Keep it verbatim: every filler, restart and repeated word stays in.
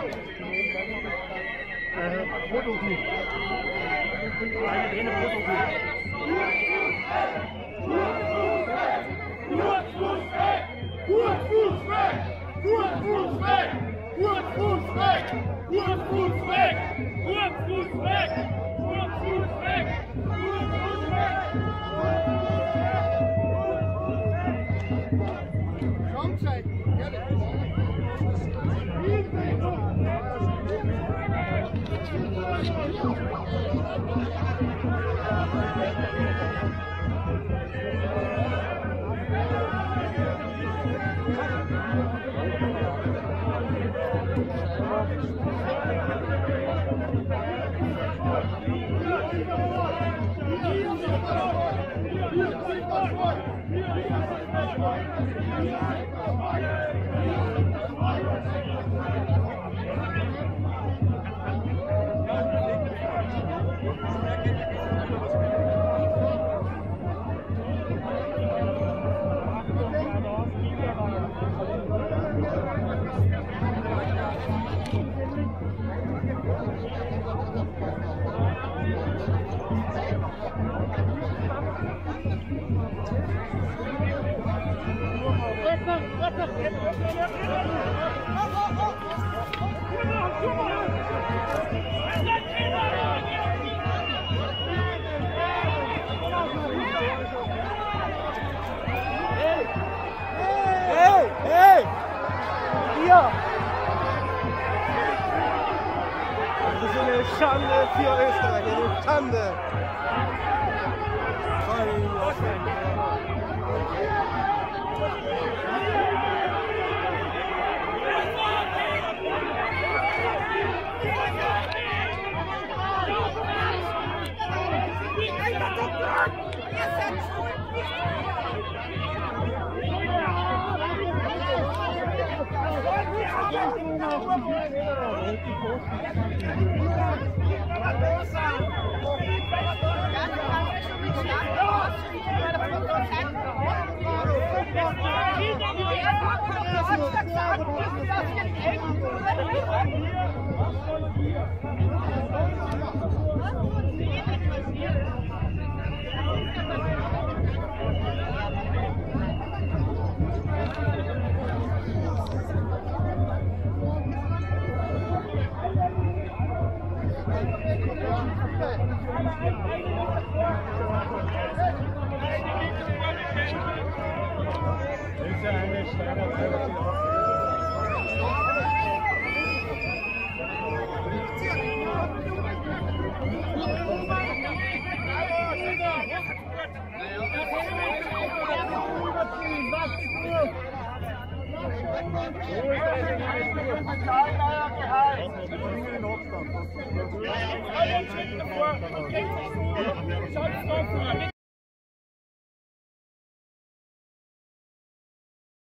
Fototyp. Eine Drehne Fototyp. Gut Fuß weg! Gut Fuß weg! Gut Fuß weg! Gut Fuß weg! Gut Fuß weg! Gut Fuß weg! Gut Fuß weg! Gut Fuß weg! Schaumzeit! Hey! Hey! Hier! Das ist eine Schande für Österreich, eine Schande! Ja, ja,